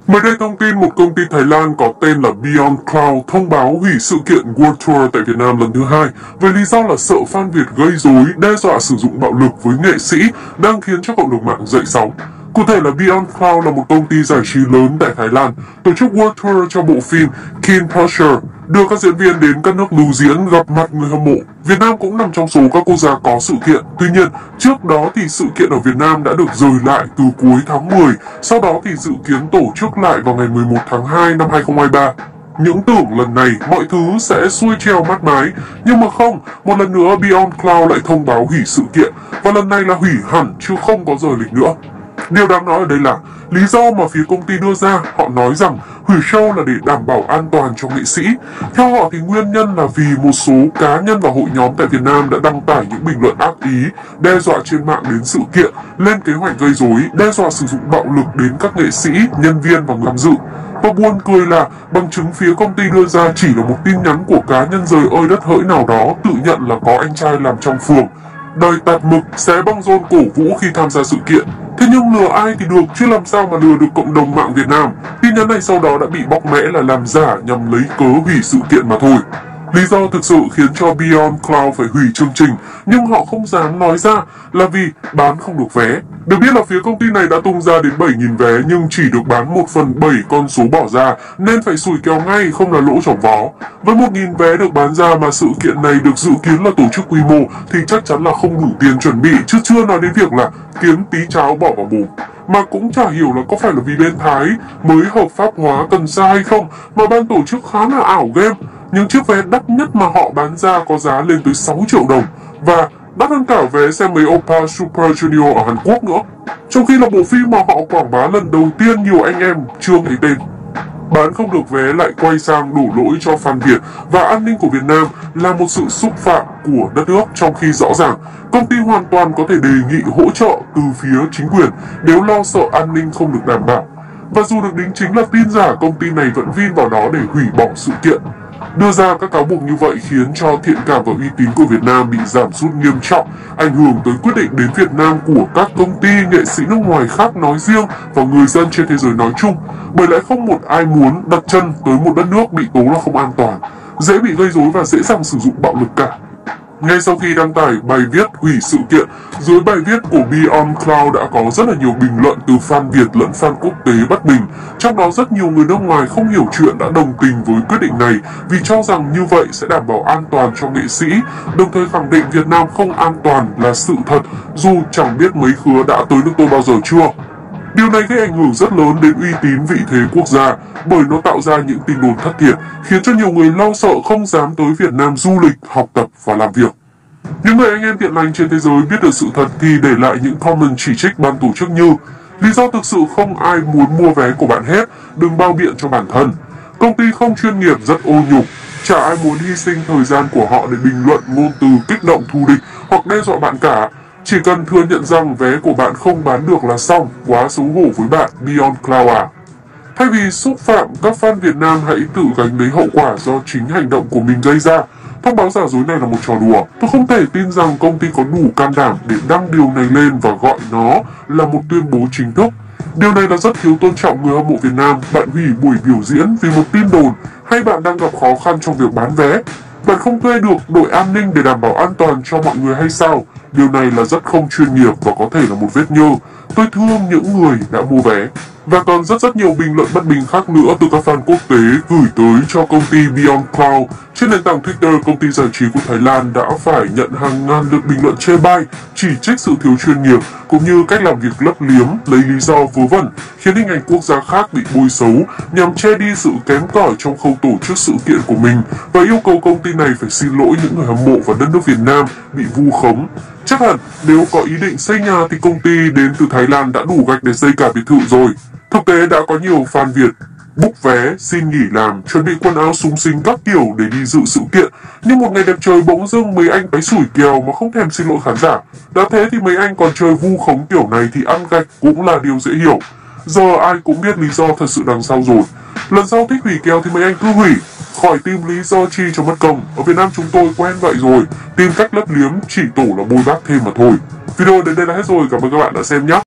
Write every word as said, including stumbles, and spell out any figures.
Mới đây thông tin một công ty Thái Lan có tên là Beyond Cloud thông báo hủy sự kiện World Tour tại Việt Nam lần thứ hai với lý do là sợ fan Việt gây rối, đe dọa sử dụng bạo lực với nghệ sĩ đang khiến cho cộng đồng mạng dậy sóng. Cụ thể là Beyond Cloud là một công ty giải trí lớn tại Thái Lan, tổ chức World Tour cho bộ phim Kingfisher, đưa các diễn viên đến các nước lưu diễn gặp mặt người hâm mộ. Việt Nam cũng nằm trong số các quốc gia có sự kiện. Tuy nhiên, trước đó thì sự kiện ở Việt Nam đã được dời lại từ cuối tháng mười, sau đó thì dự kiến tổ chức lại vào ngày mười một tháng hai năm hai không hai ba. Những tưởng lần này mọi thứ sẽ xuôi treo mát mái, nhưng mà không, một lần nữa Beyond Cloud lại thông báo hủy sự kiện, và lần này là hủy hẳn chứ không có rời lịch nữa. Điều đáng nói ở đây là lý do mà phía công ty đưa ra, họ nói rằng hủy show là để đảm bảo an toàn cho nghệ sĩ. Theo họ thì nguyên nhân là vì một số cá nhân và hội nhóm tại Việt Nam đã đăng tải những bình luận ác ý, đe dọa trên mạng đến sự kiện, lên kế hoạch gây rối, đe dọa sử dụng bạo lực đến các nghệ sĩ, nhân viên và người tham dự. Và buồn cười là bằng chứng phía công ty đưa ra chỉ là một tin nhắn của cá nhân rời ơi đất hỡi nào đó tự nhận là có anh trai làm trong phường, đời tạt mực, xé băng rôn cổ vũ khi tham gia sự kiện. Thế nhưng lừa ai thì được, chứ làm sao mà lừa được cộng đồng mạng Việt Nam. Tin nhắn này sau đó đã bị bóc mẽ là làm giả nhằm lấy cớ hủy sự kiện mà thôi. Lý do thực sự khiến cho Beyond Cloud phải hủy chương trình, nhưng họ không dám nói ra là vì bán không được vé. Được biết là phía công ty này đã tung ra đến bảy nghìn vé nhưng chỉ được bán một phần bảy con số bỏ ra, nên phải sủi kèo ngay, không là lỗ chỏng vó. Với một nghìn vé được bán ra mà sự kiện này được dự kiến là tổ chức quy mô thì chắc chắn là không đủ tiền chuẩn bị, chứ chưa nói đến việc là kiếm tí cháo bỏ vào mồm. Mà cũng chả hiểu là có phải là vì bên Thái mới hợp pháp hóa cần sa hay không mà ban tổ chức khá là ảo game. Những chiếc vé đắt nhất mà họ bán ra có giá lên tới sáu triệu đồng, và đắt hơn cả vé xem mấy Oppa Super Junior ở Hàn Quốc nữa. Trong khi là bộ phim mà họ quảng bá lần đầu tiên nhiều anh em chưa thấy tên. Bán không được vé lại quay sang đổ lỗi cho fan Việt và an ninh của Việt Nam là một sự xúc phạm của đất nước, trong khi rõ ràng công ty hoàn toàn có thể đề nghị hỗ trợ từ phía chính quyền nếu lo sợ an ninh không được đảm bảo. Và dù được đính chính là tin giả, công ty này vẫn vin vào đó để hủy bỏ sự kiện. Đưa ra các cáo buộc như vậy khiến cho thiện cảm và uy tín của Việt Nam bị giảm sút nghiêm trọng, ảnh hưởng tới quyết định đến Việt Nam của các công ty, nghệ sĩ nước ngoài khác nói riêng và người dân trên thế giới nói chung. Bởi lẽ không một ai muốn đặt chân tới một đất nước bị tố là không an toàn, dễ bị gây rối và dễ dàng sử dụng bạo lực cả. Ngay sau khi đăng tải bài viết hủy sự kiện, dưới bài viết của Beyond Cloud đã có rất là nhiều bình luận từ fan Việt lẫn fan quốc tế bất bình. Trong đó rất nhiều người nước ngoài không hiểu chuyện đã đồng tình với quyết định này vì cho rằng như vậy sẽ đảm bảo an toàn cho nghệ sĩ, đồng thời khẳng định Việt Nam không an toàn là sự thật, dù chẳng biết mấy khứa đã tới nước tôi bao giờ chưa. Điều này gây ảnh hưởng rất lớn đến uy tín vị thế quốc gia, bởi nó tạo ra những tin đồn thất thiệt, khiến cho nhiều người lo sợ không dám tới Việt Nam du lịch, học tập và làm việc. Những người anh em thiện lành trên thế giới biết được sự thật thì để lại những comment chỉ trích ban tổ chức như: lý do thực sự không ai muốn mua vé của bạn hết, đừng bao biện cho bản thân. Công ty không chuyên nghiệp, rất ô nhục. Chả ai muốn hy sinh thời gian của họ để bình luận ngôn từ kích động thù địch hoặc đe dọa bạn cả. Chỉ cần thừa nhận rằng vé của bạn không bán được là xong, quá xấu hổ với bạn, Beyond Cloud à. Thay vì xúc phạm các fan Việt Nam, hãy tự gánh lấy hậu quả do chính hành động của mình gây ra. Thông báo giả dối này là một trò đùa. Tôi không thể tin rằng công ty có đủ can đảm để đăng điều này lên và gọi nó là một tuyên bố chính thức. Điều này là rất thiếu tôn trọng người hâm mộ Việt Nam. Bạn hủy buổi biểu diễn vì một tin đồn, hay bạn đang gặp khó khăn trong việc bán vé? Bạn không thuê được đội an ninh để đảm bảo an toàn cho mọi người hay sao? Điều này là rất không chuyên nghiệp và có thể là một vết nhơ. Tôi thương những người đã mua vé. Và còn rất rất nhiều bình luận bất bình khác nữa từ các fan quốc tế gửi tới cho công ty Beyond Cloud. Trên nền tảng Twitter, công ty giải trí của Thái Lan đã phải nhận hàng ngàn lượt bình luận chê bai, chỉ trích sự thiếu chuyên nghiệp cũng như cách làm việc lấp liếm lấy lý do vớ vẩn, khiến hình ảnh quốc gia khác bị bôi xấu nhằm che đi sự kém cỏi trong khâu tổ chức sự kiện của mình, và yêu cầu công ty này phải xin lỗi những người hâm mộ và đất nước Việt Nam bị vu khống. Chắc hẳn nếu có ý định xây nhà thì công ty đến từ Thái Lan đã đủ gạch để xây cả biệt thự rồi. Thực tế đã có nhiều fan Việt book vé, xin nghỉ làm, chuẩn bị quần áo súng xính các kiểu để đi dự sự kiện. Nhưng một ngày đẹp trời bỗng dưng mấy anh cái sủi kèo mà không thèm xin lỗi khán giả. Đã thế thì mấy anh còn chơi vu khống kiểu này thì ăn gạch cũng là điều dễ hiểu. Giờ ai cũng biết lý do thật sự đằng sau rồi. Lần sau thích hủy kèo thì mấy anh cứ hủy, khỏi tìm lý do chi cho mất công. Ở Việt Nam chúng tôi quen vậy rồi, tìm cách lấp liếm chỉ tổ là bôi bác thêm mà thôi. Video đến đây là hết rồi, cảm ơn các bạn đã xem nhé.